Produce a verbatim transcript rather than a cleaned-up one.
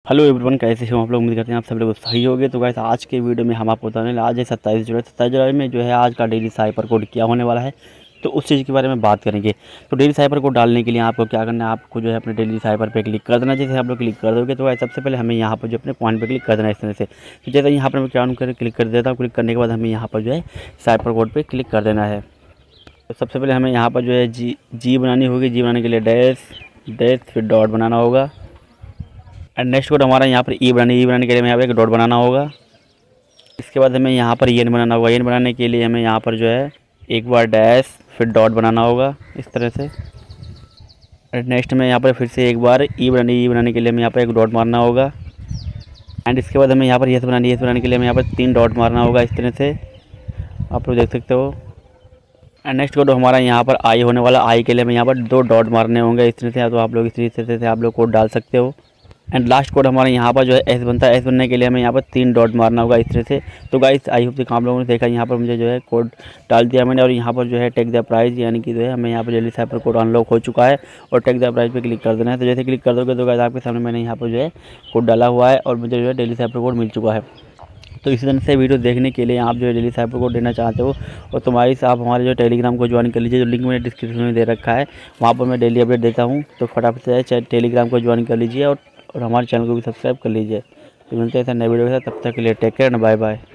Hello everyone, कैसे हो आप लोग। उम्मीद करते हैं आप सब लोग सही होंगे। तो गाइस आज के वीडियो में हम आपको बताने आज है सत्ताईस जुलाई सत्ताईस जुलाई में जो है आज का डेली साइपर कोड क्या होने वाला है, तो उस चीज़ के बारे में बात करेंगे। तो डेली साइपर कोड डालने के लिए आपको क्या करना है, आपको जो है अपने डेली साइपर पे क्लिक कर देना। जैसे आप लोग क्लिक कर दोगे तो गाइस सबसे पहले हमें यहाँ पर जो अपने पॉइंट पे क्लिक कर देना है इस तरह से। तो जैसे यहाँ पर मैं क्या कर क्लिक कर देता हूँ। क्लिक करने के बाद हमें यहाँ पर जो है साइपर कोड पर क्लिक कर देना है। तो सबसे पहले हमें यहाँ पर जो है जी जी बनानी होगी। जी बनाने के लिए डैश डैश फिर डॉट बनाना होगा। एंड नेक्स्ट कोड हमारा यहाँ पर ई बनानी ई बनाने के लिए हमें यहाँ पर एक डॉट बनाना होगा। इसके बाद हमें यहाँ पर एन बनाना होगा। एन बनाने के लिए हमें यहाँ पर जो है एक बार डैश फिर डॉट बनाना होगा इस तरह से। एंड नेक्स्ट में यहाँ पर फिर से एक बार ई बनानी ई बनाने के लिए हमें यहाँ पर एक डॉट मारना होगा। एंड इसके बाद हमें यहाँ पर येस बनानी येस बनाने के लिए हमें यहाँ पर तीन डॉट मारना होगा इस तरह से, आप लोग देख सकते हो। एंड नेक्स्ट कोड हमारा यहाँ पर आई होने वाला। आई के लिए हमें यहाँ पर दो डॉट मारने होंगे इस तरह से, तो आप लोग इस तरह से आप लोग कोड डाल सकते हो। एंड लास्ट कोड हमारे यहाँ पर जो है एस बनता है। एस बनने के लिए हमें यहाँ पर तीन डॉट मारना होगा इस तरह से। तो गाइस आई होप कि आप लोगों ने देखा, यहाँ पर मुझे जो है कोड डाल दिया मैंने। और यहाँ पर जो है टेक द प्राइस यानी कि जो है हमें यहाँ पर डेली साइपर कोड अनलॉक हो चुका है और टेक द प्राइस पे क्लिक कर देना है। तो जैसे क्लिक कर दोगे तो गाइस आपके सामने मैंने यहाँ पर जो है कोड डाला हुआ है और मुझे जो है डेली साइपर कोड मिल चुका है। तो इसी तरह से वीडियो देखने के लिए आप जो है डेली साइपर कोड देना चाहते हो और तुम्हारी से आप हमारे जो टेलीग्राम को ज्वाइन कर लीजिए, जो लिंक मैंने डिस्क्रिप्शन में दे रखा है। वहाँ पर मैं डेली अपडेट देता हूँ। तो फटाफट से टेलीग्राम को ज्वाइन कर लीजिए और और हमारे चैनल को भी सब्सक्राइब कर लीजिए। तो मिलते हैं नए वीडियो के साथ, तब तक के लिए take care and bye bye.